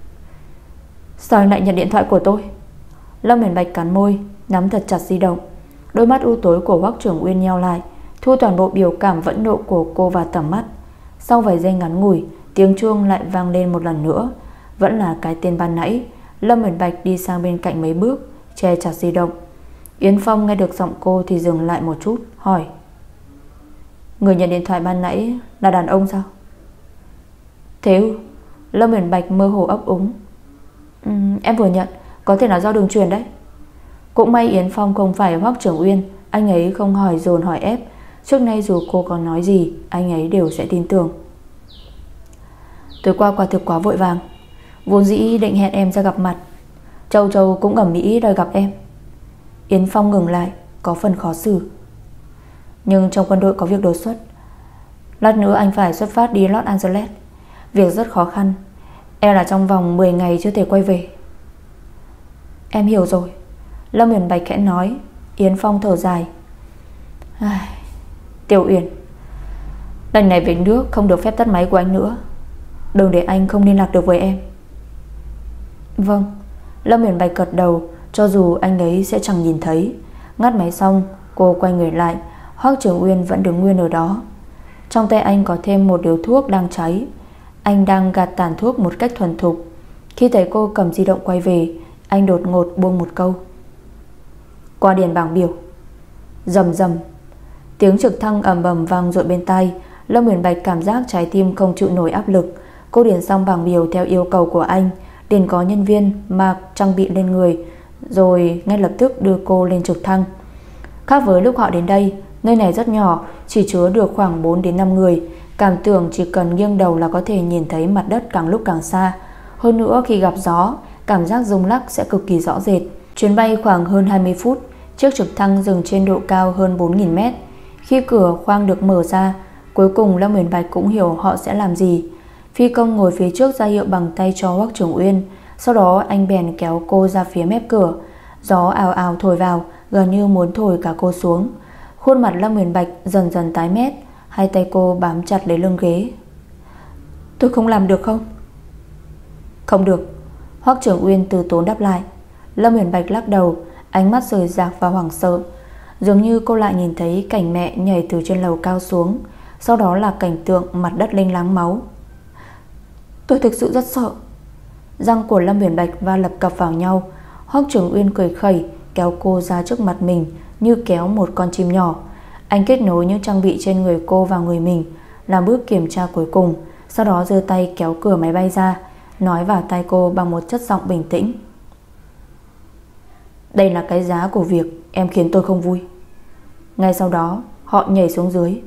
Sao anh lại nhận điện thoại của tôi? Lâm Uyển Bạch cắn môi, nắm thật chặt di động. Đôi mắt u tối của Hoắc Trường Uyên nheo lại, thu toàn bộ biểu cảm vẫn nộ của cô vào tầm mắt. Sau vài giây ngắn ngủi, tiếng chuông lại vang lên một lần nữa. Vẫn là cái tên ban nãy. Lâm Uyển Bạch đi sang bên cạnh mấy bước, che chặt di động. Yến Phong nghe được giọng cô thì dừng lại một chút, hỏi: Người nhận điện thoại ban nãy là đàn ông sao? Thế ư? Lâm Uyển Bạch mơ hồ ấp úng. Em vừa nhận, có thể là do đường truyền đấy. Cũng may Yến Phong không phải Hoắc Trường Uyên, anh ấy không hỏi dồn hỏi ép. Trước nay dù cô có nói gì, anh ấy đều sẽ tin tưởng. Tối qua quả thực quá vội vàng, vốn dĩ định hẹn em ra gặp mặt. Châu Châu cũng ầm ĩ đòi gặp em. Yến Phong ngừng lại, có phần khó xử. Nhưng trong quân đội có việc đột xuất, lát nữa anh phải xuất phát đi Los Angeles. Việc rất khó khăn, em là trong vòng 10 ngày chưa thể quay về. Em hiểu rồi. Lâm Uyển Bạch khẽ nói. Yến Phong thở dài. Tiểu Uyển, lần này về nước không được phép tắt máy của anh nữa, đừng để anh không liên lạc được với em. Vâng. Lâm Uyển Bạch gật đầu, cho dù anh ấy sẽ chẳng nhìn thấy. Ngắt máy xong, cô quay người lại. Hoắc Trường Uyên vẫn đứng nguyên ở đó. Trong tay anh có thêm một điếu thuốc đang cháy. Anh đang gạt tàn thuốc một cách thuần thục. Khi thấy cô cầm di động quay về, anh đột ngột buông một câu: Qua điền bảng biểu. Rầm rầm. Tiếng trực thăng ầm ầm vang dội bên tai. Lâm Uyển Bạch cảm giác trái tim không chịu nổi áp lực. Cô điền xong bảng biểu theo yêu cầu của anh. Liền có nhân viên mặc trang bị lên người, rồi ngay lập tức đưa cô lên trực thăng. Khác với lúc họ đến đây, nơi này rất nhỏ, chỉ chứa được khoảng 4 đến 5 người. Cảm tưởng chỉ cần nghiêng đầu là có thể nhìn thấy mặt đất càng lúc càng xa. Hơn nữa khi gặp gió, cảm giác rung lắc sẽ cực kỳ rõ rệt. Chuyến bay khoảng hơn 20 phút, chiếc trực thăng dừng trên độ cao hơn 4.000 mét. Khi cửa khoang được mở ra, cuối cùng Lâm Uyển Bạch cũng hiểu họ sẽ làm gì. Phi công ngồi phía trước ra hiệu bằng tay cho Hoắc Trường Uyên. Sau đó anh bèn kéo cô ra phía mép cửa. Gió ào ào thổi vào, gần như muốn thổi cả cô xuống. Khuôn mặt Lâm Uyển Bạch dần dần tái mét, hai tay cô bám chặt lấy lưng ghế. Tôi không làm được không? Không được. Hoắc Trường Uyên từ tốn đáp lại. Lâm Uyển Bạch lắc đầu, ánh mắt rời rạc và hoảng sợ. Dường như cô lại nhìn thấy cảnh mẹ nhảy từ trên lầu cao xuống. Sau đó là cảnh tượng mặt đất lênh láng máu. Tôi thực sự rất sợ. Răng của Lâm Uyển Bạch va lập cập vào nhau. Hoắc Trường Uyên cười khẩy, kéo cô ra trước mặt mình như kéo một con chim nhỏ. Anh kết nối những trang bị trên người cô vào người mình, làm bước kiểm tra cuối cùng. Sau đó giơ tay kéo cửa máy bay ra, nói vào tai cô bằng một chất giọng bình tĩnh: đây là cái giá của việc em khiến tôi không vui. Ngay sau đó họ nhảy xuống dưới.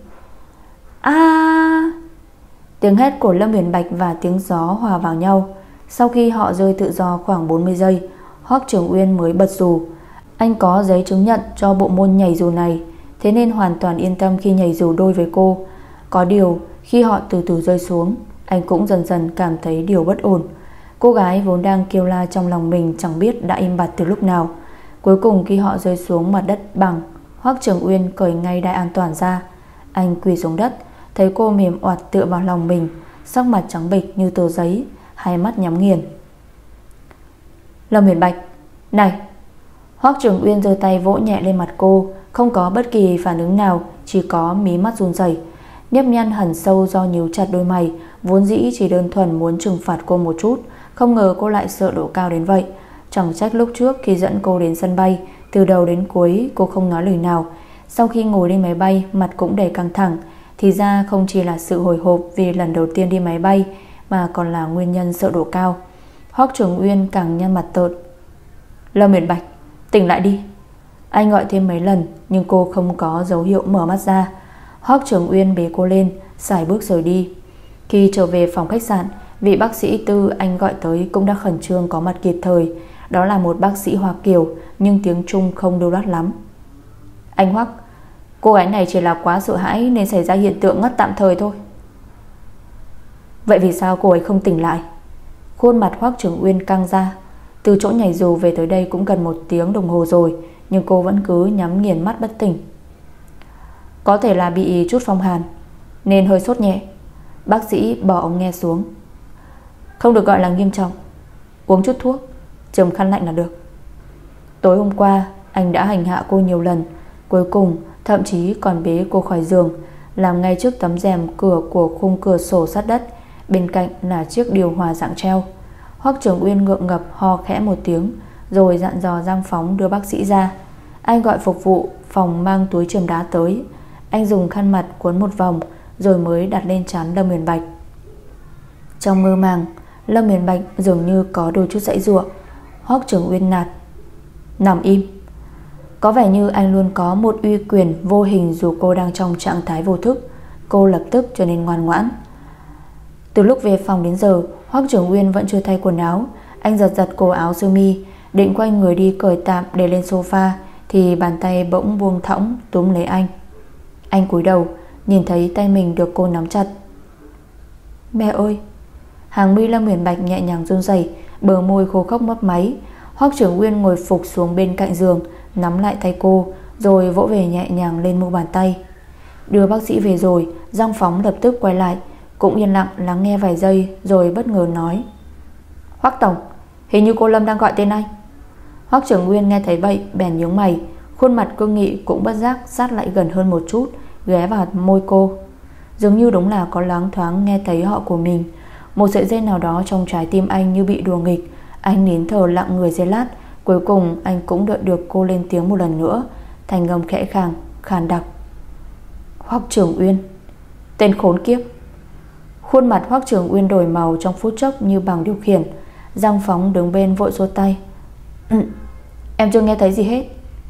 Tiếng hét của Lâm Huyền Bạch và tiếng gió hòa vào nhau. Sau khi họ rơi tự do khoảng 40 giây, Hoắc Trường Uyên mới bật dù. Anh có giấy chứng nhận cho bộ môn nhảy dù này, thế nên hoàn toàn yên tâm khi nhảy dù đôi với cô. Có điều khi họ từ từ rơi xuống, anh cũng dần dần cảm thấy điều bất ổn. Cô gái vốn đang kêu la trong lòng mình chẳng biết đã im bặt từ lúc nào. Cuối cùng khi họ rơi xuống mặt đất bằng, Hoắc Trường Uyên cởi ngay đai an toàn ra. Anh quỳ xuống đất, thấy cô mềm oặt tựa vào lòng mình, sắc mặt trắng bệch như tờ giấy, hai mắt nhắm nghiền. Lâm Huyền Bạch, này! Hoắc Trường Uyên giơ tay vỗ nhẹ lên mặt cô, không có bất kỳ phản ứng nào, chỉ có mí mắt run rẩy. Nếp nhăn hằn sâu do nhíu chặt đôi mày, vốn dĩ chỉ đơn thuần muốn trừng phạt cô một chút, không ngờ cô lại sợ độ cao đến vậy. Chẳng trách lúc trước khi dẫn cô đến sân bay, từ đầu đến cuối cô không nói lời nào. Sau khi ngồi lên máy bay, mặt cũng đầy căng thẳng. Thì ra không chỉ là sự hồi hộp vì lần đầu tiên đi máy bay, mà còn là nguyên nhân sợ độ cao. Hoắc Trường Uyên càng nhăn mặt tợn. Lâm Huyền Bạch, tỉnh lại đi! Anh gọi thêm mấy lần nhưng cô không có dấu hiệu mở mắt ra. Hoắc Trường Uyên bế cô lên, sải bước rời đi. Khi trở về phòng khách sạn, vị bác sĩ tư anh gọi tới cũng đã khẩn trương có mặt kịp thời. Đó là một bác sĩ Hoa Kiều, nhưng tiếng Trung không lưu loát lắm. Anh Hoắc, cô gái này chỉ là quá sợ hãi nên xảy ra hiện tượng ngất tạm thời thôi. Vậy vì sao cô ấy không tỉnh lại? Khuôn mặt Hoắc Trường Uyên căng ra. Từ chỗ nhảy dù về tới đây cũng gần 1 tiếng đồng hồ rồi, nhưng cô vẫn cứ nhắm nghiền mắt bất tỉnh. Có thể là bị chút phong hàn nên hơi sốt nhẹ. Bác sĩ bỏ ống nghe xuống. Không được gọi là nghiêm trọng, uống chút thuốc, chườm khăn lạnh là được. Tối hôm qua anh đã hành hạ cô nhiều lần, cuối cùng thậm chí còn bế cô khỏi giường, làm ngay trước tấm rèm cửa của khung cửa sổ sát đất. Bên cạnh là chiếc điều hòa dạng treo. Hoắc Trường Uyên ngượng ngập ho khẽ một tiếng, rồi dặn dò Giang Phóng đưa bác sĩ ra. Anh gọi phục vụ phòng mang túi chườm đá tới. Anh dùng khăn mặt cuốn một vòng rồi mới đặt lên trán Lâm Huyền Bạch. Trong mơ màng, Lâm Huyền Bạch dường như có đôi chút giãy giụa. Hoắc Trường Uyên nạt: nằm im. Có vẻ như anh luôn có một uy quyền vô hình dù cô đang trong trạng thái vô thức. Cô lập tức trở nên ngoan ngoãn. Từ lúc về phòng đến giờ, Hoắc Trường Uyên vẫn chưa thay quần áo. Anh giật giật cổ áo sơ mi, định quay người đi cởi tạm để lên sofa, thì bàn tay bỗng buông thõng túm lấy anh. Anh cúi đầu, nhìn thấy tay mình được cô nắm chặt. Mẹ ơi! Hàng mi Lâm Huyền Bạch nhẹ nhàng run rẩy, bờ môi khô khốc mấp máy. Hoắc Trường Uyên ngồi phục xuống bên cạnh giường, nắm lại tay cô, rồi vỗ về nhẹ nhàng lên mu bàn tay. Đưa bác sĩ về rồi, Giang Phóng lập tức quay lại, cũng yên lặng lắng nghe vài giây rồi bất ngờ nói: Hoắc tổng, hình như cô Lâm đang gọi tên anh. Hoắc Trường Uyên nghe thấy vậy bèn nhướng mày, khuôn mặt cương nghị cũng bất giác sát lại gần hơn một chút, ghé vào môi cô. Dường như đúng là có loáng thoáng nghe thấy họ của mình. Một sợi dây nào đó trong trái tim anh như bị đùa nghịch. Anh nín thở lặng người giây lát, cuối cùng anh cũng đợi được cô lên tiếng một lần nữa, thành âm khẽ khàng, khàn đặc: Hoắc Trường Uyên, tên khốn kiếp. Khuôn mặt Hoắc Trường Uyên đổi màu trong phút chốc như bằng điều khiển. Giang Phóng đứng bên vội xua tay: Em chưa nghe thấy gì hết.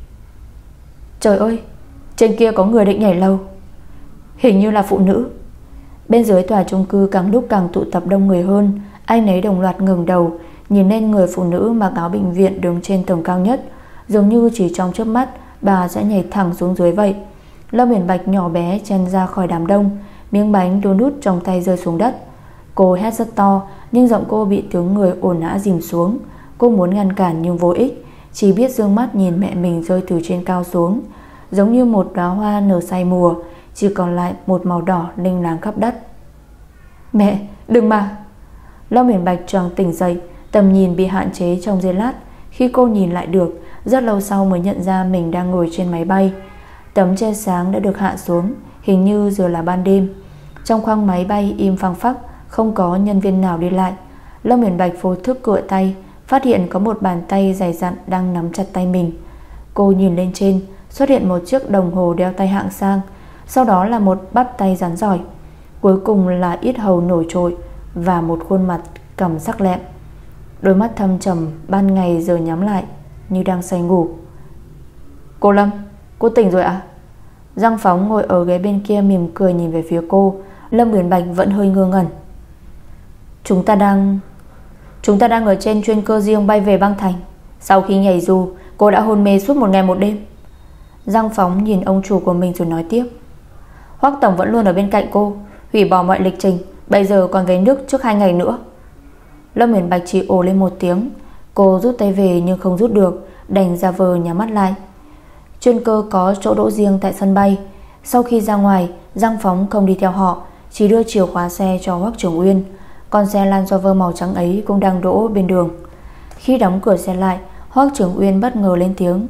Trời ơi, trên kia có người định nhảy lầu, hình như là phụ nữ. Bên dưới tòa chung cư càng lúc càng tụ tập đông người hơn. Anh ấy đồng loạt ngẩng đầu, nhìn lên người phụ nữ mặc áo bệnh viện đứng trên tầng cao nhất. Dường như chỉ trong chớp mắt bà sẽ nhảy thẳng xuống dưới vậy. Lâm Huyền Bạch nhỏ bé chen ra khỏi đám đông, miếng bánh đun đút trong tay rơi xuống đất. Cô hét rất to, nhưng giọng cô bị tiếng người ồn ào dìm xuống. Cô muốn ngăn cản nhưng vô ích, chỉ biết dương mắt nhìn mẹ mình rơi từ trên cao xuống, giống như một đóa hoa nở say mùa, chỉ còn lại một màu đỏ lênh láng khắp đất. Mẹ, đừng mà! Lâm Huyền Bạch choàng tỉnh dậy, tầm nhìn bị hạn chế trong giây lát. Khi cô nhìn lại được, rất lâu sau mới nhận ra mình đang ngồi trên máy bay. Tấm che sáng đã được hạ xuống, hình như giờ là ban đêm. Trong khoang máy bay im phăng phắc, không có nhân viên nào đi lại. Lâm Huyền Bạch vô thức cựa tay, phát hiện có một bàn tay dày dặn đang nắm chặt tay mình. Cô nhìn lên trên, xuất hiện một chiếc đồng hồ đeo tay hạng sang, sau đó là một bắp tay rắn giỏi, cuối cùng là yết hầu nổi trội và một khuôn mặt cằm sắc lẹm. Đôi mắt thâm trầm ban ngày giờ nhắm lại như đang say ngủ. Cô Lâm, cô tỉnh rồi ạ? Giang Phóng ngồi ở ghế bên kia mỉm cười nhìn về phía cô. Lâm Uyển Bạch vẫn hơi ngơ ngẩn. Chúng ta đang ở trên chuyên cơ riêng bay về băng thành. Sau khi nhảy dù, cô đã hôn mê suốt một ngày một đêm. Giang Phóng nhìn ông chủ của mình rồi nói tiếp. Hoắc tổng vẫn luôn ở bên cạnh cô, hủy bỏ mọi lịch trình, bây giờ còn về nước trước 2 ngày nữa. Lâm Uyển Bạch chỉ ồ lên một tiếng. Cô rút tay về nhưng không rút được, đành giả vờ nhắm mắt lại. Chuyên cơ có chỗ đỗ riêng tại sân bay. Sau khi ra ngoài, Giang Phóng không đi theo họ, chỉ đưa chìa khóa xe cho Hoắc Trường Uyên. Con xe Land Rover màu trắng ấy cũng đang đỗ bên đường. Khi đóng cửa xe lại, Hoắc Trường Uyên bất ngờ lên tiếng.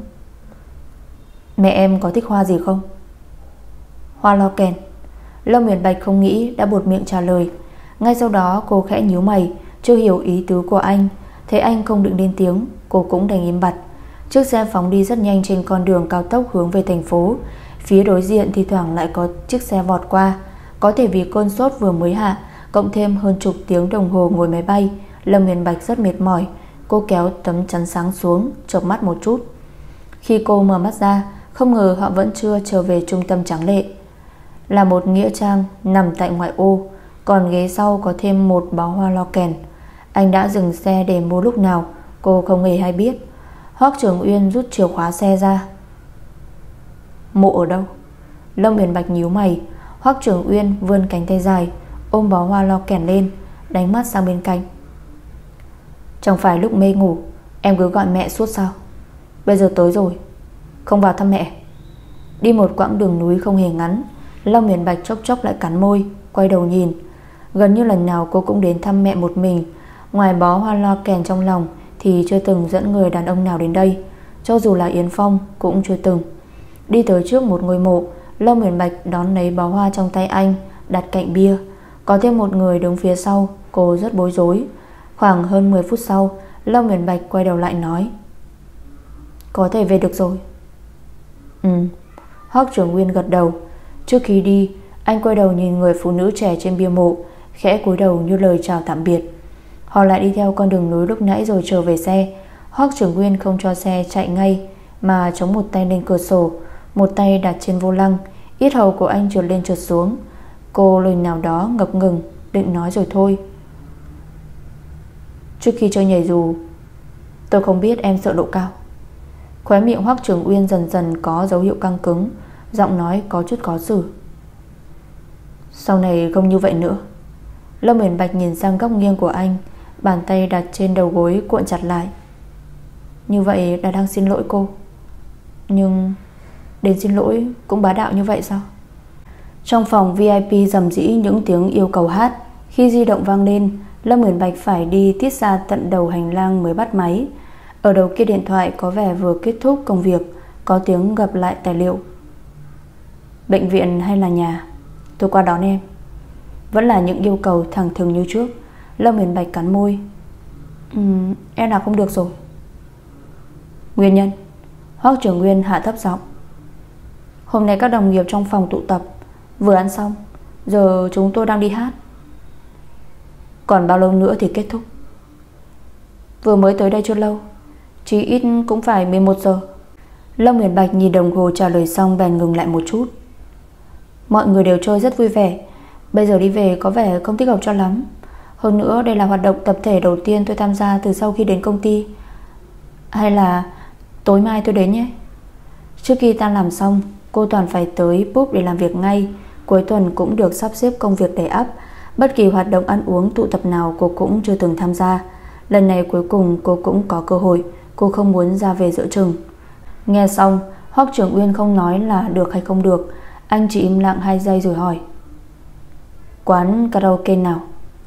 Mẹ em có thích hoa gì không? Hoa lo kèn. Lâm Uyển Bạch không nghĩ đã buột miệng trả lời. Ngay sau đó cô khẽ nhíu mày, chưa hiểu ý tứ của anh. Thấy anh không định lên tiếng, cô cũng đành im bặt. Chiếc xe phóng đi rất nhanh trên con đường cao tốc hướng về thành phố. Phía đối diện thì thoảng lại có chiếc xe vọt qua. Có thể vì cơn sốt vừa mới hạ, cộng thêm hơn chục tiếng đồng hồ ngồi máy bay, Lâm Uyển Bạch rất mệt mỏi. Cô kéo tấm chắn sáng xuống, chợp mắt một chút. Khi cô mở mắt ra, không ngờ họ vẫn chưa trở về trung tâm tráng lệ. Là một nghĩa trang nằm tại ngoại ô, còn ghế sau có thêm một bó hoa lo kèn. Anh đã dừng xe để mua lúc nào, cô không hề hay biết. Hoắc Trường Uyên rút chìa khóa xe ra. Mộ ở đâu? Lâm Uyển Bạch nhíu mày. Hoắc Trường Uyên vươn cánh tay dài, ôm bó hoa lo kèn lên, đánh mắt sang bên cạnh. Chẳng phải lúc mê ngủ em cứ gọi mẹ suốt sao? Bây giờ tới rồi, không vào thăm mẹ? Đi một quãng đường núi không hề ngắn, Lâm Uyển Bạch chốc chốc lại cắn môi, quay đầu nhìn. Gần như lần nào cô cũng đến thăm mẹ một mình. Ngoài bó hoa lo kèn trong lòng thì chưa từng dẫn người đàn ông nào đến đây. Cho dù là Yến Phong cũng chưa từng. Đi tới trước một ngôi mộ, Lâm Uyển Bạch đón lấy bó hoa trong tay anh, đặt cạnh bia. Có thêm một người đứng phía sau, cô rất bối rối. Khoảng hơn 10 phút sau, Lâm Uyển Bạch quay đầu lại nói. Có thể về được rồi. Hoắc Trường Uyên gật đầu. Trước khi đi, anh quay đầu nhìn người phụ nữ trẻ trên bia mộ, khẽ cúi đầu như lời chào tạm biệt. Họ lại đi theo con đường núi lúc nãy rồi trở về xe. Hoắc Trường Uyên không cho xe chạy ngay, mà chống một tay lên cửa sổ, một tay đặt trên vô lăng. Yết hầu của anh trượt lên trượt xuống. Cô lời nào đó ngập ngừng, định nói rồi thôi. Trước khi chơi nhảy dù, tôi không biết em sợ độ cao. Khóe miệng Hoắc Trường Uyên dần dần có dấu hiệu căng cứng, giọng nói có chút khó xử. Sau này không như vậy nữa. Lâm Uyển Bạch nhìn sang góc nghiêng của anh, bàn tay đặt trên đầu gối cuộn chặt lại. Như vậy là đang xin lỗi cô. Nhưng đến xin lỗi cũng bá đạo như vậy sao? Trong phòng VIP rầm rĩ những tiếng yêu cầu hát. Khi di động vang lên, Lâm Uyển Bạch phải đi tít ra tận đầu hành lang mới bắt máy. Ở đầu kia điện thoại có vẻ vừa kết thúc công việc, có tiếng gặp lại tài liệu. Bệnh viện hay là nhà? Tôi qua đón em. Vẫn là những yêu cầu thẳng thừng như trước. Lâm Uyển Bạch cắn môi. Em nào không được rồi. Nguyên nhân? Hoắc Trường Uyên hạ thấp giọng. Hôm nay các đồng nghiệp trong phòng tụ tập, vừa ăn xong, giờ chúng tôi đang đi hát. Còn bao lâu nữa thì kết thúc? Vừa mới tới đây chưa lâu, chỉ ít cũng phải 11 giờ. Lâm Uyển Bạch nhìn đồng hồ trả lời xong bèn ngừng lại một chút. Mọi người đều chơi rất vui vẻ, bây giờ đi về có vẻ không thích hợp cho lắm. Hơn nữa đây là hoạt động tập thể đầu tiên tôi tham gia từ sau khi đến công ty. Hay là tối mai tôi đến nhé. Trước khi tan làm xong, cô toàn phải tới pub để làm việc ngay. Cuối tuần cũng được sắp xếp công việc đầy ắp. Bất kỳ hoạt động ăn uống tụ tập nào cô cũng chưa từng tham gia. Lần này cuối cùng cô cũng có cơ hội. Cô không muốn ra về giữa chừng. Nghe xong, Hoắc Trường Uyên không nói là được hay không được. Anh chỉ im lặng 2 giây rồi hỏi. Quán karaoke nào?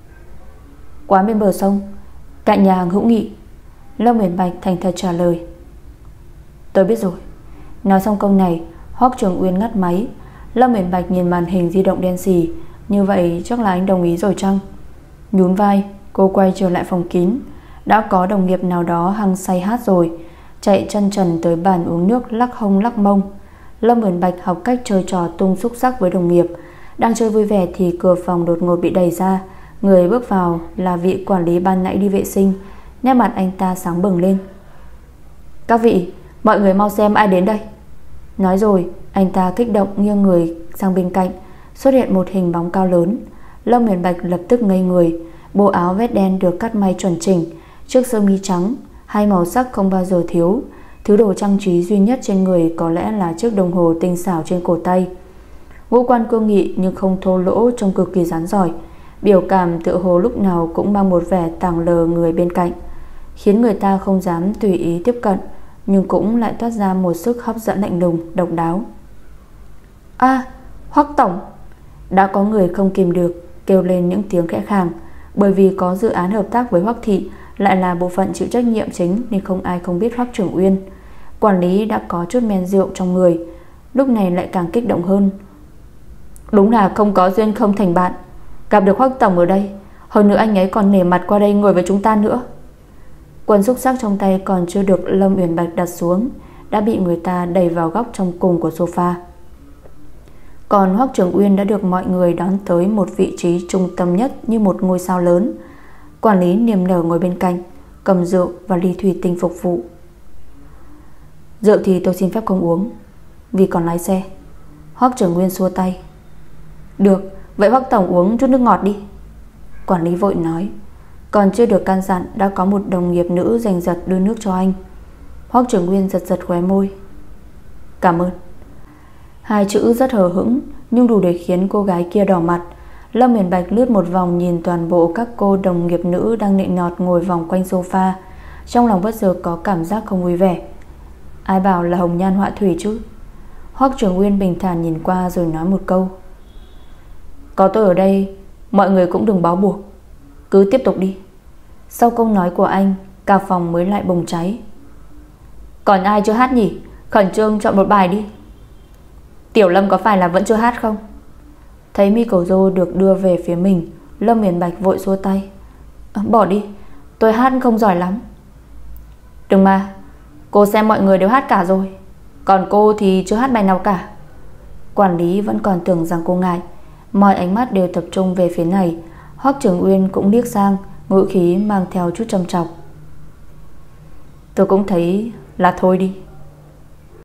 Quán bên bờ sông, cạnh nhà hàng Hữu Nghị. Lâm Uyển Bạch thành thật trả lời. Tôi biết rồi. Nói xong câu này, Hoắc Trường Uyên ngắt máy. Lâm Uyển Bạch nhìn màn hình di động đen xì. Như vậy chắc là anh đồng ý rồi chăng? Nhún vai, cô quay trở lại phòng kín. Đã có đồng nghiệp nào đó hăng say hát rồi, chạy chân trần tới bàn uống nước lắc hông lắc mông. Lâm Uyển Bạch học cách chơi trò tung xúc sắc với đồng nghiệp. Đang chơi vui vẻ thì cửa phòng đột ngột bị đẩy ra. Người bước vào là vị quản lý ban nãy đi vệ sinh. Nét mặt anh ta sáng bừng lên. Các vị, mọi người mau xem ai đến đây. Nói rồi anh ta kích động nghiêng người sang bên cạnh. Xuất hiện một hình bóng cao lớn. Lâm Uyển Bạch lập tức ngây người. Bộ áo vest đen được cắt may chuẩn chỉnh, chiếc sơ mi trắng, hai màu sắc không bao giờ thiếu. Thứ đồ trang trí duy nhất trên người có lẽ là chiếc đồng hồ tinh xảo trên cổ tay. Ngũ quan cương nghị nhưng không thô lỗ, trông cực kỳ rắn giỏi. Biểu cảm tựa hồ lúc nào cũng mang một vẻ tàng lờ người bên cạnh, khiến người ta không dám tùy ý tiếp cận, nhưng cũng lại toát ra một sức hấp dẫn lạnh lùng, độc đáo. Hoắc tổng! Đã có người không kìm được kêu lên những tiếng khẽ khàng. Bởi vì có dự án hợp tác với Hoắc thị, lại là bộ phận chịu trách nhiệm chính, nên không ai không biết Hoắc Trưởng Uyên. Quản lý đã có chút men rượu trong người, lúc này lại càng kích động hơn. Đúng là không có duyên không thành bạn. Gặp được Hoắc tổng ở đây, hơn nữa anh ấy còn nể mặt qua đây ngồi với chúng ta nữa. Quần xúc sắc trong tay còn chưa được Lâm Uyển Bạch đặt xuống, đã bị người ta đẩy vào góc trong cùng của sofa. Còn Hoắc Trưởng Uyên đã được mọi người đón tới một vị trí trung tâm nhất như một ngôi sao lớn. Quản lý niềm nở ngồi bên cạnh, cầm rượu và ly thủy tinh phục vụ. Rượu thì tôi xin phép không uống, vì còn lái xe. Hoắc Trưởng Uyên xua tay. Được, vậy Hoắc tổng uống chút nước ngọt đi. Quản lý vội nói. Còn chưa được căn dặn đã có một đồng nghiệp nữ giành giật đưa nước cho anh. Hoắc Trưởng Uyên giật giật khóe môi. Cảm ơn. Hai chữ rất hờ hững, nhưng đủ để khiến cô gái kia đỏ mặt. Lâm Uyển Bạch lướt một vòng nhìn toàn bộ các cô đồng nghiệp nữ đang nịnh nọt ngồi vòng quanh sofa. Trong lòng bất chợt có cảm giác không vui vẻ. Ai bảo là hồng nhan họa thủy chứ. Hoắc Trưởng Uyên bình thản nhìn qua rồi nói một câu. Có tôi ở đây, mọi người cũng đừng bó buộc, cứ tiếp tục đi. Sau câu nói của anh, cả phòng mới lại bùng cháy. Còn ai chưa hát nhỉ? Khẩn trương chọn một bài đi. Tiểu Lâm có phải là vẫn chưa hát không? Thấy micro được đưa về phía mình, Lâm Uyển Bạch vội xua tay. Bỏ đi, tôi hát không giỏi lắm. Đừng mà, cô xem mọi người đều hát cả rồi, còn cô thì chưa hát bài nào cả. Quản lý vẫn còn tưởng rằng cô ngại. Mọi ánh mắt đều tập trung về phía này. Hoắc Trưởng Uyên cũng liếc sang, ngữ khí mang theo chút trầm trọng. Tôi cũng thấy là thôi đi.